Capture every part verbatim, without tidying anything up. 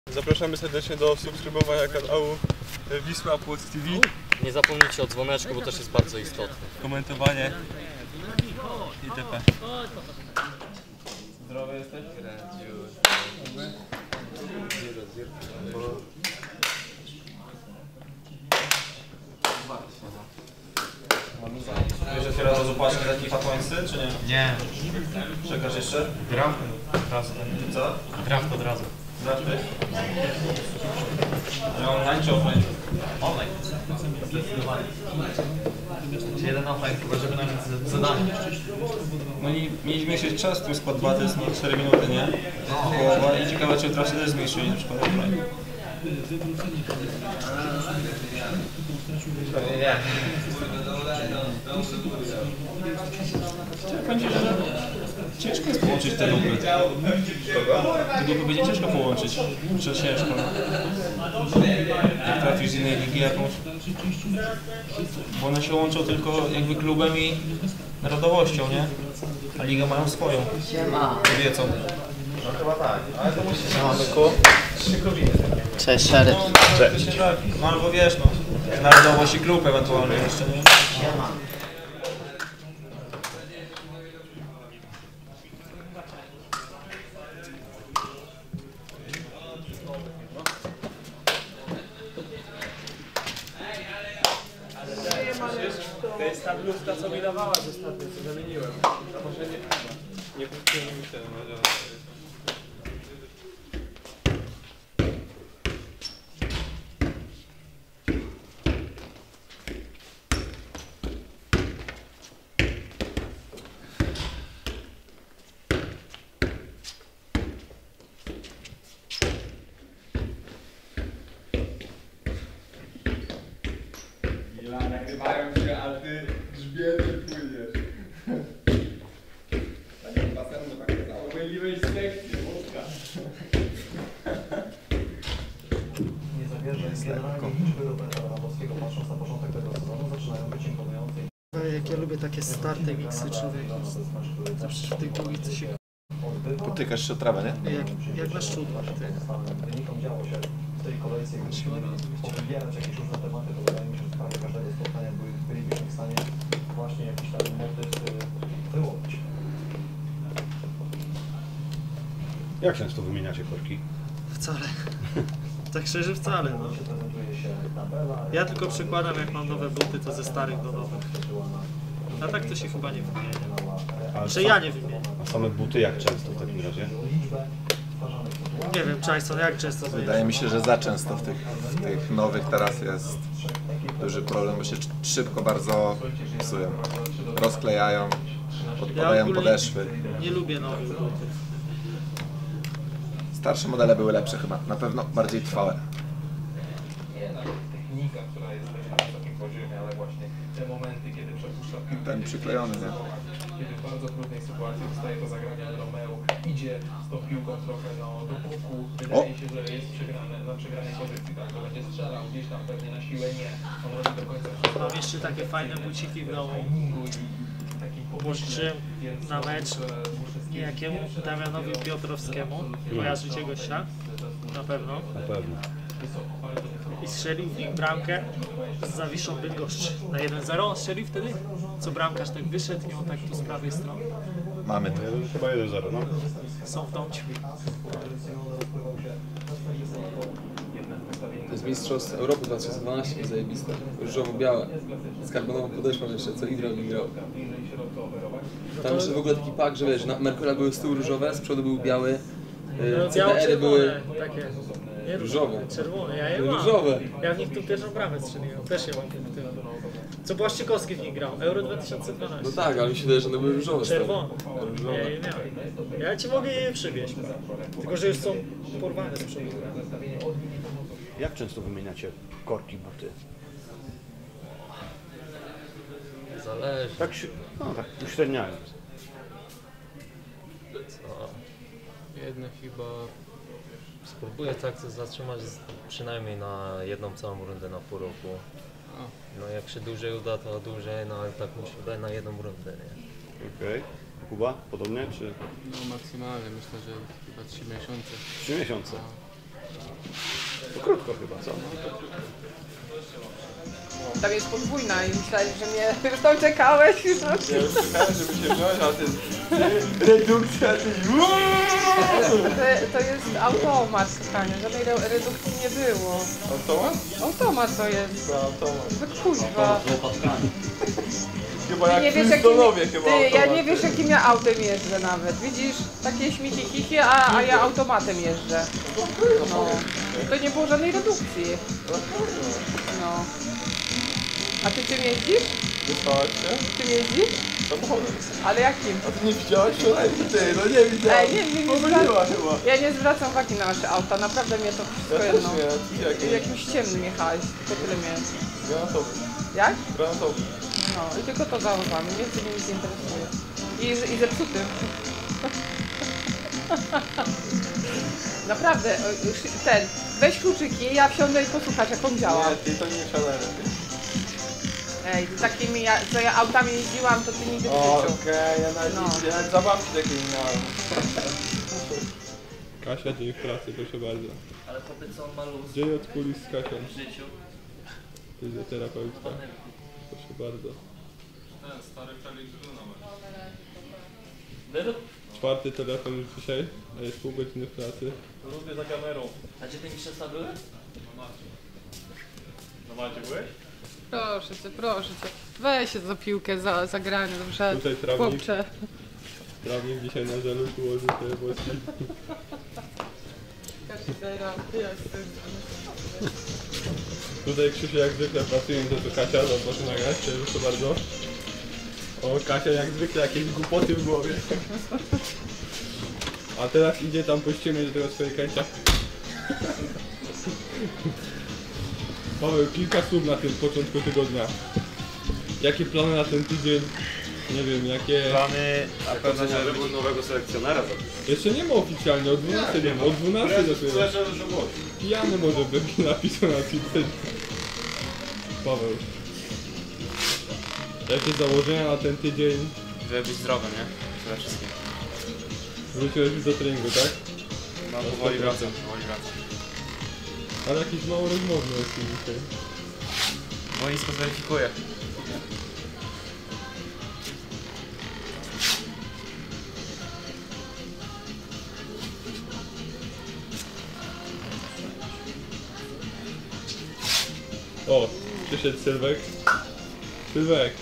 Zapraszamy serdecznie do subskrybowania kanału Wisła Płock T V. Nie zapomnijcie o dzwoneczku, bo też jest bardzo istotne. Komentowanie itp. Zdrowy jesteś? Wiesz, że teraz rozupłasz taki fatłańscy, czy nie? Nie. Czekasz jeszcze? Draft od razu. Co? Draft od razu. Drafty? Ale online czy offline? Online. Zdecydowanie. Jeden offline, chyba żeby nam zadanie. No i mieliśmy się czas, tu skład dwa to jest no cztery minuty, nie? Połowa i ciekawe, czy jutro się też zmniejszyli na przykład offline. Pewnie nie. Będzie, że ciężko jest połączyć te grupy. Te grupy będzie ciężko połączyć. Czy ciężko? Jak trafisz z innej ligi jakąś. Bo one się łączą tylko jakby klubem i narodowością, nie? A ligę mają swoją. Kobiecą. No chyba tak, ale to musi się... Cześć, Szeryf. Cześć. No albo wiesz, no, narodowość i klub ewentualnie jeszcze, nie? To jest ta bluzka, co mi dawałaś ostatnio, co zamieniłem. A może nie nie kupiłem mi ten, może... Nagrywają się, a ty grzbietem płyniesz. Panie basenu, tak kazało. Myliłeś sekcję, mocka. Nie zawierza jest generalnie liczby do Petra Lewandowskiego, patrząc na początek tego sezonu, zaczynają być imponujące. Jak ja lubię takie starte miksy, człowieku. Zawsze w tych długich się... Potykasz się o trawę, nie? Jak, jak na szczudłach, ty. Wynikom działo się w tej kolejce, gdybyśmy powybierać jakieś różne tematy, to wydaje mi się, że w sprawie każdego spotkania byli, bylibyśmy w stanie właśnie jakiś tam motyw wyłonić. Jak często wymieniacie korki? Wcale. Tak szczerze wcale, no. Ja tylko przykładam, jak mam nowe buty, to ze starych do nowych. A tak to się chyba nie wymienia. Że ja nie wymieniam. A same buty jak często w takim razie? Nie wiem, Czajson, jak często Wydaje mi się, że za często w tych, w tych nowych teraz jest duży problem, bo się szybko bardzo psują. Rozklejają, podpadają ja podeszwy. Nie lubię nowych butów. Starsze modele były lepsze chyba, na pewno bardziej trwałe. Technika, która jest na wysokim poziomie, ale właśnie te momenty, kiedy przepuszcza piłkę, Ten przyklejony, nie? kiedy w bardzo trudnej sytuacji dostaje to zagranie od Romeo, idzie z tą piłką trochę no, do boku, wydaje się, że jest przegrane, na przegranej pozycji, tak, to będzie strzelał gdzieś tam pewnie na siłę, nie, on robi do końca wszystko. Mam jeszcze takie fajne buciki w domu. Pożyczyłem na mecz niejakiemu Damianowi Piotrowskiemu. Kojarzycie gościa? Na pewno. Na pewno. I strzelił w nich bramkę z Zawiszą Bydgoszcz na jeden zero. On strzelił wtedy, co bramkarz tak wyszedł i on tak tu z prawej strony. Mamy to. Chyba jeden zero, no. Są w domciu. To jest Mistrzostw Europy dwa tysiące dwanaście, zajebiste. Różowo-białe. Z karbonową podeszwą jeszcze, co Idro mi grał. Tam jeszcze w ogóle taki pak, że wiesz, na Mercura były z tyłu różowe, z przodu był biały. No, C T R-y były takie. Nie, różowe. Czerwone, ja je mam. Różowe. Ja w nich tu pierwszą bramę strzeliłem, też je mam w tym. Co Błaszczykowski w nich grał, Euro dwa tysiące dwanaście. No tak, ale mi się wydaje, że one były różowe. Czerwone. Różowe. Ja je miałem. Ja ci mogę je przywieźć. Tylko, że już są porwane z przodu. Jak często wymieniacie korki, buty? Zależy. Tak, no, tak uśredniając. Co? Jedno chyba... Spróbuję tak zatrzymać przynajmniej na jedną całą rundę na pół roku. No jak się dłużej uda, to dłużej, no ale tak mi się uda na jedną rundę, nie? Okej. Okay. Kuba, podobnie, czy? No maksymalnie, myślę, że chyba trzy miesiące. Trzy miesiące? No. krótko chyba, co? Tam jest podwójna i myślałeś, że mnie już tam czekałeś. Już Ja już czekałem, żeby się wziąć, a ty... Redukcja, ty... To, to jest automat, kochanie, żadnej re redukcji nie było. Automat? Automat to jest. To automat. No kuźwa. Chyba Ty jak nie wiesz, w jakim, Princedonowie chyba ty, ja automat. nie wiesz jakim ja autem jeżdżę nawet, widzisz? Takie śmichi chichi, a, a ja automatem jeżdżę. No. To nie było żadnej redukcji. No. A ty czym jeździsz? Wyspałaś się? Czym jeździsz? Samochodem. Ale jakim? A ty nie widziałaś wczoraj? Ty, no nie widziałam. Ej, nie, nie, nie Pomyliła zwracam, chyba. ja nie zwracam uwagi na nasze auta, naprawdę mnie to Ja wszystko też jedno. nie, ty jakiś Jakimś ciemnym jechałeś, tylko tyle miałem. granatowy. Jak? Granatowy. No i tylko to zauważam, więcej mnie nic nie interesuje. I, i zepsuty. Naprawdę, o, ten, weź kluczyki, ja wsiądę i posłuchać jak on działa. Nie, ty to nie szalemy. Ej, z takimi, ja, co ja autami jeździłam, to ty nigdy w O, życiu. okej, ja nawet, No. ja nawet zabawki takiej nie miałem. Kasia, dzień w pracy, proszę bardzo. Ale to by co on ma luz Dzień od kulis z Kasią. w życiu. Fizjoterapeutka. Proszę bardzo. Czwarty telefon już dzisiaj, a jest pół godziny w pracy. Lubię za kamerą. A gdzie te mistrzostwa były? Na Malcie byłeś? Proszę cię, proszę cię. Weź się za piłkę, za, za granie, dobrze? Tutaj trawnik. Chłopcze. Trawnik dzisiaj na żelu ułożył sobie włoski. Tutaj Krzysiu jak zwykle pracuje, to co Kasia, to proszę nagrać, proszę bardzo. O, Kasia jak zwykle jakieś głupoty w głowie. A teraz idzie tam po ściemie do tego swojej kęcia. Paweł, kilka słów na tym początku tygodnia. Jakie plany na ten tydzień? Nie wiem, jakie... Plany, a pewnie że wybór nowego selekcjonera. Jeszcze nie ma oficjalnie, o dwunastej nie ma, o dwunastej dopiero. Pijany może być napisał na Twitterze. Paweł. Jakie założenia na ten tydzień? Żeby być zdrowy, nie? Przede wszystkim. Wróciłeś już do treningu, tak? No, powoli wracam, powoli wracam. Ale jakiś mało rozmowny jest dzisiaj. Boisko zweryfikuje. O, przyszedł Sylwek. Sylwek.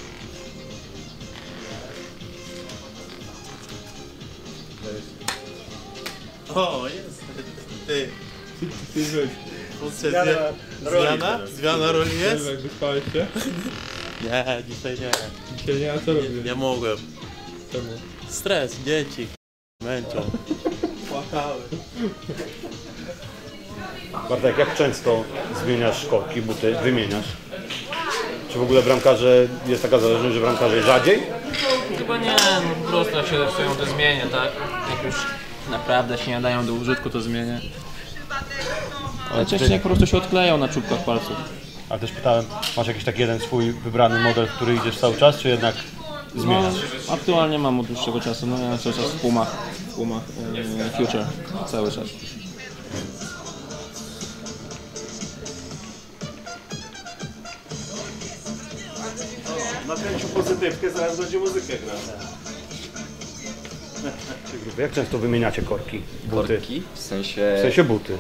O, jest. Ty. Sylwek. Zmiana roli. Zmiana? Zmiana roli jest? Sylwek, wyspałeś się? Nie, dzisiaj nie. Dzisiaj nie, a co robisz? Nie mogłem. Czemu? Stres, dzieci. Męczą. Płakały. Bartek, jak często zmieniasz korki, buty, wymieniasz? Czy w ogóle bramkarze, jest taka zależność, że bramkarze rzadziej? Chyba nie, no po prostu jak się zepsują to zmienię, tak? Jak już naprawdę się nie dają do użytku to zmienię. Ale częściej jak po prostu się odkleją na czubkach palców. Ale też pytałem, masz jakiś taki jeden swój wybrany model, w który idziesz cały czas, czy jednak zmieniasz? No, aktualnie mam od dłuższego czasu, no ja cały czas w Pumach, w Pumach e, Future, cały czas. Nakręcił pozytywkę, zaraz będzie muzykę grać. Jak często wymieniacie korki, buty? Korki? W sensie... W sensie buty.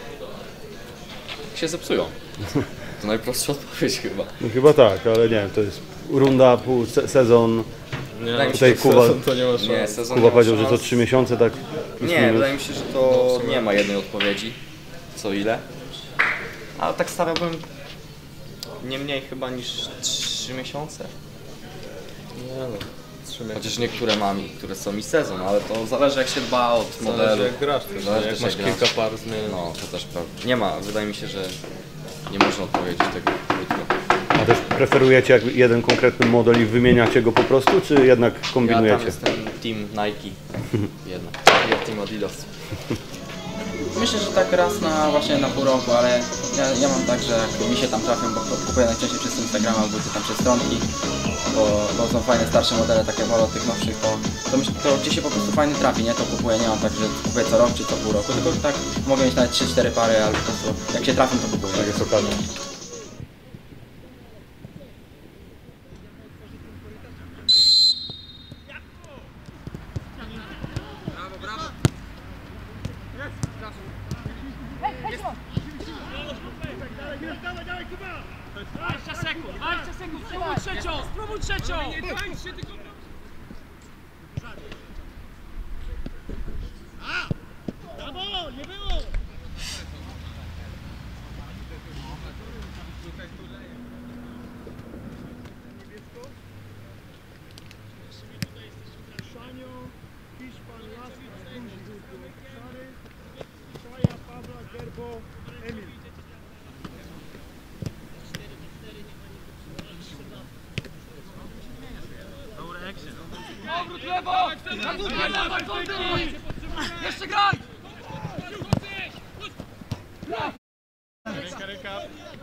się zepsują. To najprostsza odpowiedź chyba. No chyba tak, ale nie wiem, to jest runda, pół, se sezon. Nie, Tutaj się, Kuba, sezon to nie ma nie, sezon Kuba nie powiedział, ma że to trzy miesiące, tak? Nie, minus. Wydaje mi się, że to nie ma jednej odpowiedzi. Co ile? Ale tak stawiałbym nie mniej chyba niż trzy miesiące. Nie no, trzy miesiące. Chociaż niektóre mam, które są mi sezon, ale to zależy jak się dba od modelu. Zależy jak grasz też, Zależy jak też masz jak kilka grasz. par zmienić. No, to też prawda. Nie ma, wydaje mi się, że nie można odpowiedzieć tego krótko. A też preferujecie jak jeden konkretny model i wymieniacie go po prostu, czy jednak kombinujecie? Ja tam jestem team Nike, jednak. Ja team Adidas. Myślę, że tak raz na właśnie na pół roku, ale ja, ja mam tak, że jak mi się tam trafią, bo kupuję najczęściej przez Instagrama buty tam przez stronki, bo, bo są fajne starsze modele, takie wolę od tych nowszych, to, to, myślę, to gdzieś się po prostu fajnie trafi, nie? To kupuję, nie mam tak, że kupuję co rok czy co pół roku, tylko tak mogę mieć nawet trzy cztery pary, ale po prostu jak się trafią, to kupuję. Tak jest okazja. dwadzieścia sekund, dwadzieścia sekund, spróbuj trzecią, spróbuj trzecią! Nie tańcz się, tylko... A! Brawo, nie było! Szanio, Hiszpan, Lasik, Gruzi, Szary, Szaja, Pawła, Gerbo, Emil. Obrót lewo! Dawaj, dawaj! Jeszcze graj! Ręka, ręka.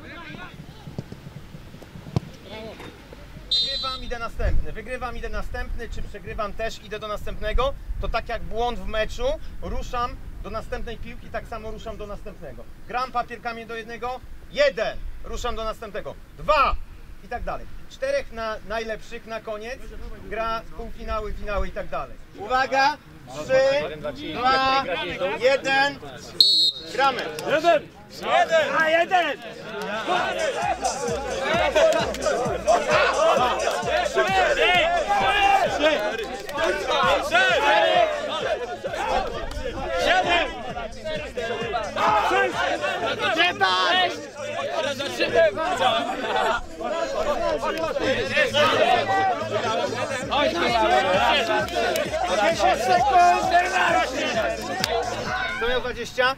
Wygrywam, idę następny. Wygrywam, idę następny, czy przegrywam też, idę do następnego. To tak jak błąd w meczu, ruszam do następnej piłki, tak samo ruszam do następnego. Gram papierkami do jednego, jeden, ruszam do następnego, dwa i tak dalej. Czterech na najlepszych na koniec gra półfinały, finały i tak dalej. Uwaga! Trzy, dwa, jeden, gramy! Jeden! Jeden! A jeden! Siedem! dziesięć sekund! Kto miał dwadzieścia?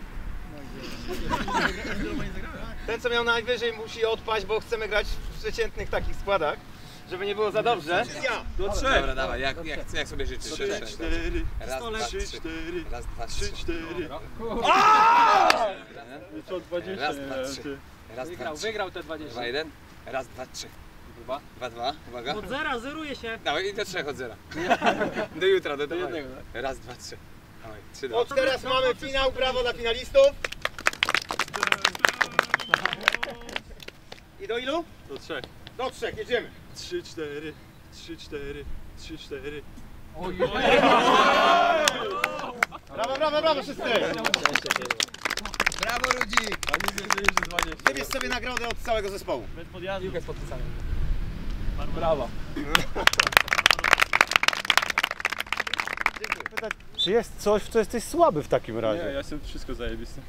Ten, co miał najwyżej, musi odpaść, bo chcemy grać w przeciętnych takich składach, żeby nie było za dobrze. Do trzech. Dobra, dawaj, jak, jak, jak sobie życzysz? Trzy, cztery, raz, dwa, trzy, trzy. cztery, Raz, dwa, trzy, trzy. cztery. Co dwadzieścia? Raz, dwa, trzy. Raz, Wygrał, dwa, trzy. wygrał te dwadzieścia. Dwa, jeden. Raz, dwa, trzy. Dwa, dwa, dwa. Uwaga. Od zera, zeruje się. Dawaj, i do trzech od zera. Do jutra, do, do jednego. Raz, dwa, trzy. Dawaj, trzy, dwa. Od teraz mamy finał, brawo dla finalistów. I do ilu? Do trzech. Do trzech, jedziemy. Trzy, cztery, trzy, cztery, trzy, cztery. Brawo, brawo, brawo wszyscy. Brawo, Rudzik! Wybierz sobie nagrodę od całego zespołu. Bez podjazdu. Piłkę z podpisami. Brawo. Czy jest coś, w co jesteś słaby w takim Nie, razie? ja jestem wszystko zajebisty.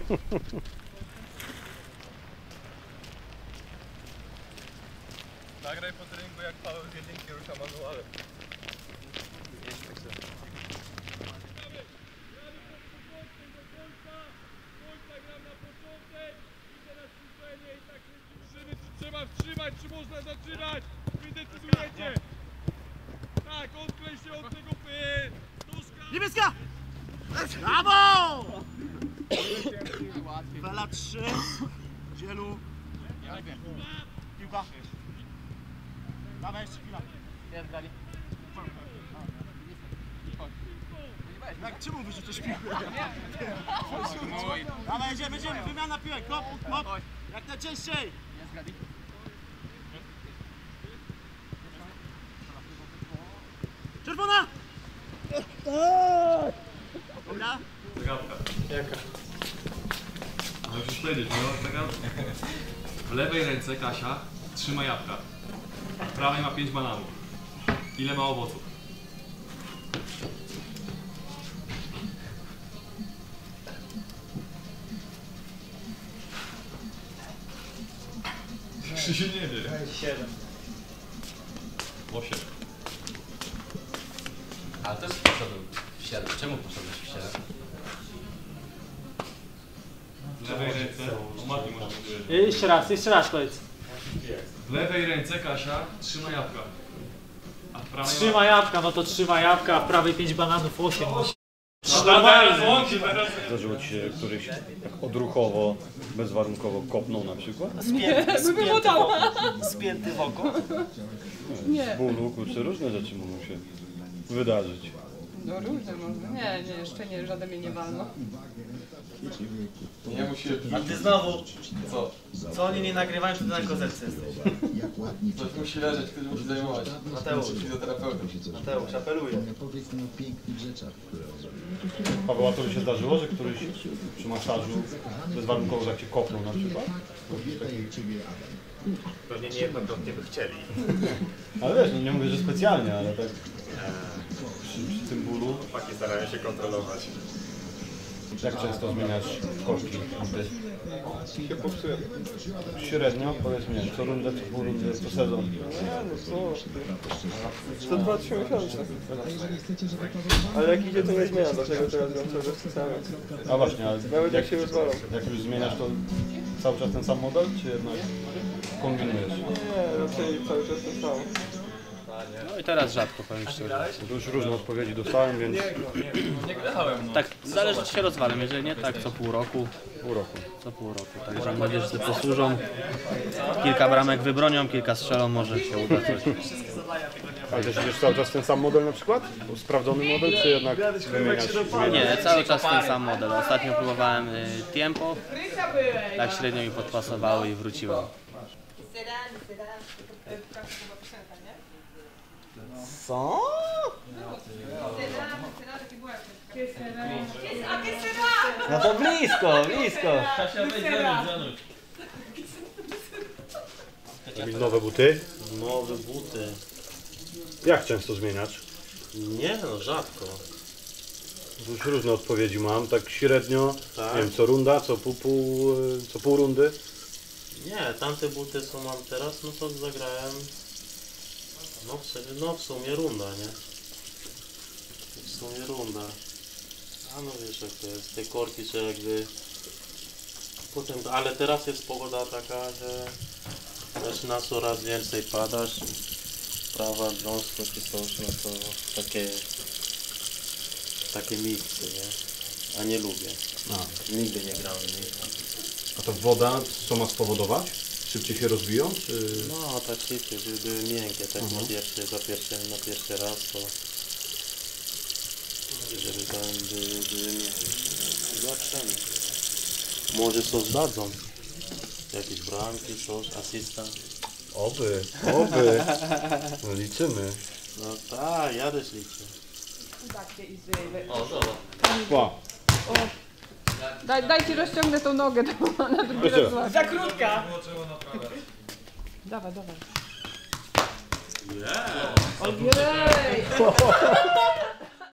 Nagraj po treningu, jak Paweł z jedynki rusza manualem. Trzeba wstrzymać, czy można zaczynać? Wy decydujecie! Tak, odklej się od tego py! Niebieska! Brawo! Fela trzy, dzielu. Piłka. Dawaj jeszcze chwila. Jest grali. Jak czemu wyrzucasz piłkę? Dawaj, jedziemy, jedziemy, wymiana piłek, hop, hop. Jak najczęściej. Jest grali. Czerwona! Dobra. Zagadka. Jaka? No musisz powiedzieć, no zagadka. W lewej ręce Kasia trzyma jabłka, a w prawej ma pięć bananów. Ile ma owoców? Krzysiu nie wie. Siedem. Osiem. Ale też poszedłem w siedem. Czemu poszedłeś w siedem? W lewej ręce... O, Mati może powiedzieć. Jeszcze raz, jeszcze raz powiedz. W lewej ręce Kasia trzyma jabłka, a w prawej Trzyma jabłka, no to trzyma jabłka, a w prawej pięć bananów, osiem. Zdarzyło ci się któryś tak odruchowo, bezwarunkowo kopnął na przykład? Nie, bym mu dała. Spięty w oko? Nie. Z bólu, kurczę, różne rzeczy mogą się wydarzyć. No różne może. Nie, nie, jeszcze nie, żaden mnie nie walno. Nie musi... A ty znowu, Co? co oni nie nagrywają, to ty na kozetce jesteś. Ktoś musi leżeć, ktoś musi zajmować. Mateusz. Fizjoterapeuta. Mateusz, apeluję. Paweł, a to by się zdarzyło, że któryś przy masażu bezwarunkowo tak cię kopnął na przykład? Pewnie niejednokrotnie by chcieli. Ale wiesz, no nie mówię, że specjalnie, ale tak przy, przy tym bólu. Chłopaki starają się kontrolować. Jak często zmieniasz szkolki? Się popsułem. Średnio, powiedz mi, co rundę, co pół rundy, co sezon? To dwa trzy miesiące. Ale jak idzie, to nie zmienia, dlatego teraz gram cały czas tym samym. A właśnie, ale Nawet jak się rozwalam. jak już zmieniasz, to cały czas ten sam model, czy jednak kombinujesz? Nie, raczej cały czas ten sam. No i teraz rzadko, powiem szczerze. To już różne odpowiedzi dostałem, więc Nie grałem, no. Tak, zależy czy się rozwalam, jeżeli nie, tak co pół roku. pół roku. Co pół roku, także młodzież sobie posłużą. Kilka bramek wybronią, kilka strzelą, może się uda coś. Ale też idziesz cały czas ten sam model na przykład? Sprawdzony model, czy jednak wymieniasz? Nie, cały czas ten sam model. Ostatnio próbowałem y, tempo, tak średnio mi podpasowało i wróciłem. Co? No to blisko, blisko. Robisz nowe buty? Nowe buty. Jak często zmieniasz? Nie no, rzadko. Tu już różne odpowiedzi mam, tak średnio, Tak. nie wiem, co runda, co pół, pół, co pół rundy? Nie, tamte buty co mam teraz, no to zagrałem. No w sumie, no w sumie runda, nie? W sumie runda. A no wiesz jak to jest, te korki czy jakby... Potem, ale teraz jest pogoda taka, że zaczyna coraz więcej padać. Prawa, drążko czy coś, no to takie... Takie miksy, nie? A nie lubię. A. Nigdy nie grałem, nie? A to woda, co ma spowodować? Szybciej się rozwiją, czy... No, tak szybciej, żeby były miękkie, tak Mhm. na pierwszy, za pierwszy, na pierwszy raz, to żeby tam były, były miękkie. Zobaczymy. Może coś dadzą. Jakieś bramki, coś, asysta. Oby, oby. No, liczymy. No tak, ja też liczę. O, dobra. Ła. O. Daj, dajcie rozciągnę tą nogę to na drugi Jeszcze. raz złapie. Za krótka. Dawaj, dawaj. Yeah. Ojej!